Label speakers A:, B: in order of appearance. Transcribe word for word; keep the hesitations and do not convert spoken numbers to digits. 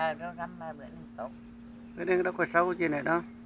A: Ờ, rau răm mà bữa nay tốt.
B: Bữa nay đâu có sâu gì nữa đâu.